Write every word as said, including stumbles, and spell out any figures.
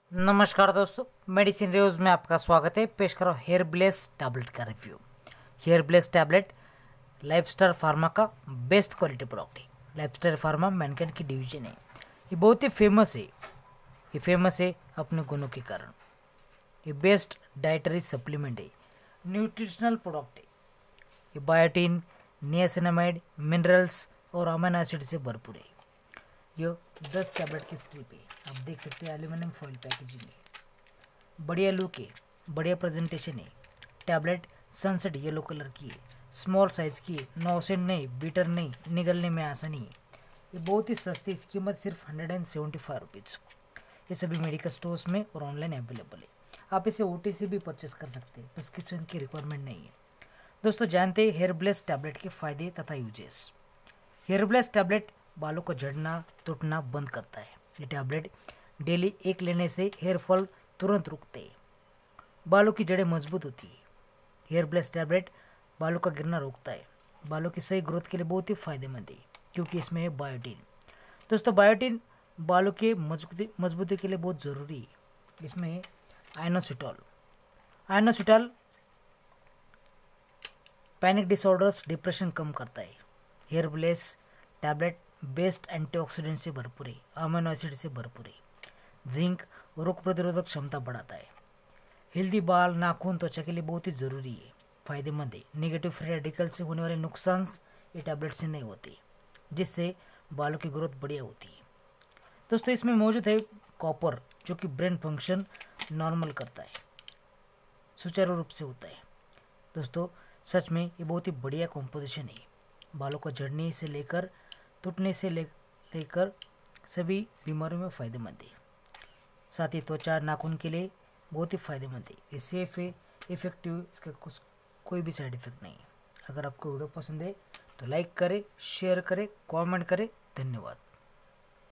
नमस्कार दोस्तों, medicine reviews में आपका स्वागत है। पेश करो हेयर ब्लेस टैबलेट का review. Hair bless tablet lifestyle pharma का बेस्ट क्वालिटी प्रोडक्ट है। लाइफस्टाइल फार्मा मैनकाइंड की डिवीजन है। ये बहुत ही फेमस है। ये फेमस है अपने गुणों के कारण। ये बेस्ट डाइटरी सप्लीमेंट है, न्यूट्रिशनल प्रोडक्ट है। ये बायोटीन, नियासिनामाइड, मिनरल्स और अमीनो एसिड से भरपूर है। ये दस टैबलेट की स्ट्रिप है। आप देख सकते हैं एल्यूमिनियम फॉइल पैकेजिंग है, बढ़िया लुक है, बढ़िया प्रेजेंटेशन है। टैबलेट सनसेट येलो कलर की है, स्मॉल साइज की है, नौसेंट नहीं, बीटर नहीं, निगलने में आसानी है। ये बहुत ही सस्ती, इसकी कीमत सिर्फ hundred and seventy five rupees. ये सभी मेडिकल स्टोर्स में और ऑनलाइन अवेलेबल है। आप इसे ओ टी से भी परचेस कर सकते हैं, प्रिस्क्रिप्शन की रिक्वायरमेंट नहीं है। दोस्तों, जानते हैं हेयर ब्लेस टैबलेट के फायदे तथा यूजेस। हेयर ब्लेस टैबलेट बालों को झड़ना टूटना बंद करता है। ये टैबलेट डेली एक लेने से हेयर फॉल तुरंत रुकते हैं, बालों की जड़ें मजबूत होती है। हेयर ब्लेस टैबलेट बालों का गिरना रोकता है। बालों की सही ग्रोथ के लिए बहुत ही फायदेमंद है, क्योंकि इसमें है बायोटीन। दोस्तों, बायोटीन बालों के मजबूती मजबूती के लिए बहुत ज़रूरी है। इसमें है inositol. Inositol panic disorders, depression कम करता है। Hair bless tablet best antioxidant से भरपूर है, अमीनो एसिड से भरपूर है। जिंक रोग प्रतिरोधक क्षमता बढ़ाता है। हेल्दी बाल, नाखून, त्वचा के लिए बहुत ही ज़रूरी है, फायदेमंद है। नेगेटिव फ्री रेडिकल से होने वाले नुकसान ये टैबलेट से नहीं होते, जिससे बालों की ग्रोथ बढ़िया होती है। दोस्तों, इसमें मौजूद है कॉपर, जो कि ब्रेन फंक्शन नॉर्मल करता है, सुचारू रूप से होता है। दोस्तों, सच में ये बहुत ही बढ़िया कॉम्पोजिशन है। बालों को झड़ने से लेकर टूटने से ले लेकर सभी बीमारियों में फ़ायदेमंद है। साथ ही त्वचा, नाखून के लिए बहुत ही फायदेमंद है। ये सेफ है, इफेक्टिव, इसका कुछ कोई भी साइड इफेक्ट नहीं है। अगर आपको वीडियो पसंद है तो लाइक करें, शेयर करें, कमेंट करें। धन्यवाद।